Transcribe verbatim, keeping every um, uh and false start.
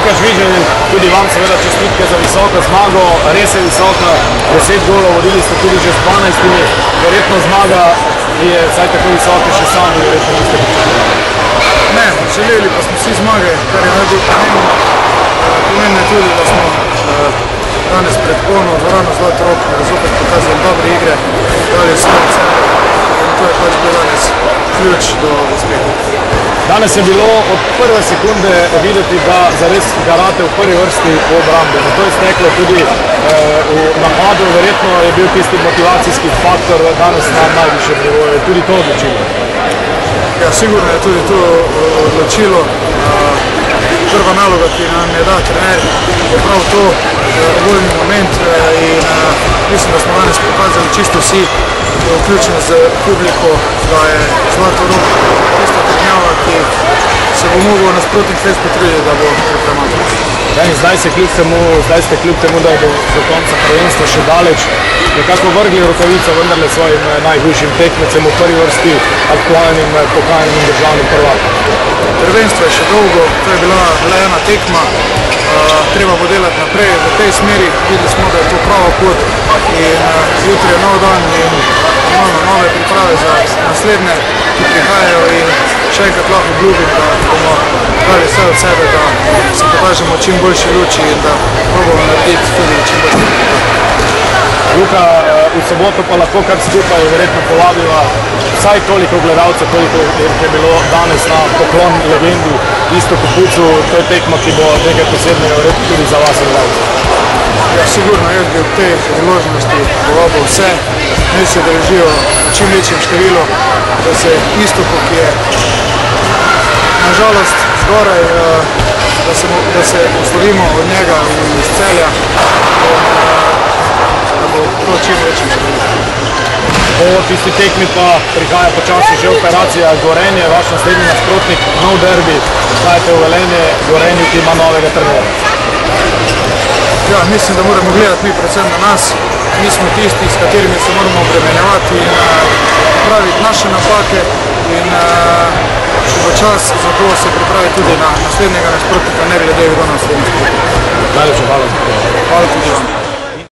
Luka Žvižej, tudi vam seveda čestitke za visoko zmago, res je visoka, deset golov, vodili ste tudi že s dvanajstimi, verjetno zmaga je vsaj tako visoka, še sami verjetno niste pričakovali. Ne, želeli pa smo vsi zmage, kar je najbolj pomembno. Pomembno je tudi, da smo danes pred polno dvorano Zlatorog zopet pokazali dobre igre, dali vse od sebe in to je pač bil danes ključ do uspeha. Danes je bilo od prve sekunde videti, da zares garate v prvi vrsti v obrambi. Zato je steklo tudi eh, v napadu, verjetno je bil tisti motivacijski faktor danes na najvišjem nivoju, je tudi to odločilo. Ja, sigurno je tudi to odločilo. Prva naloga, ki nam je dal trener, je prav to vojni moment in mislim, da smo danes pokazali čisto vsi, vključno z publiko, da je Zlatorog tista turnjava, ki se bo mogel nasprotnik res potruditi, da bo premagal. Zdaj ste kljub temu, zdaj ste kljub temu, da je do, do konca prvenstva še daleč, nekako vrgli rokavico vendarle svojim najhujšim tekmecem, v prvi vrsti aktualnim pokalnim in državnim prvakom. Prvenstvo je še dolgo, to je bila le ena tekma, uh, treba bo delati naprej v tej smeri, videli smo, da je to prava pot in uh, jutri je nov dan in imamo nove priprave za naslednje, ki prihajajo in še enkrat lahko obljubim, da bomo dali vse od sebe, da se pokažemo čim boljši luči in da probamo narediti tudi čim boljši luči. Luka, v soboto pa lahko kar skupaj verjetno povabiva vsaj toliko gledalcev, koliko je bilo danes na poklon legendi Iztoku Pucu, to je tekma, ki bo nekaj posebnega verjetno tudi za vas gledalce. Ja, sigurno jaz bi v tej priložnosti povabil vse, naj se držijo v čim večjem številu, da se Iztoku, ki je nažalost zgoraj, da se, da se poslovimo od njega iz Celja, da bo to čim večjem številu. Po tisti tekmi pa prihaja počasi že operacija Gorenje, vaš naslednji nasprotnik, nov derbi, stajate v Velenje, Gorenju, ki ima novega trenera. Ja, mislim, da moramo gledati mi predvsem na nas, mi smo tisti, s katerimi se moramo obremenjevati in praviti naše napake in če bo čas za to se pripravi tudi na naslednjega nasprotnika, ne glede kdo na naslednji nasprotnik. Najlepša hvala. Hvala tudi vam.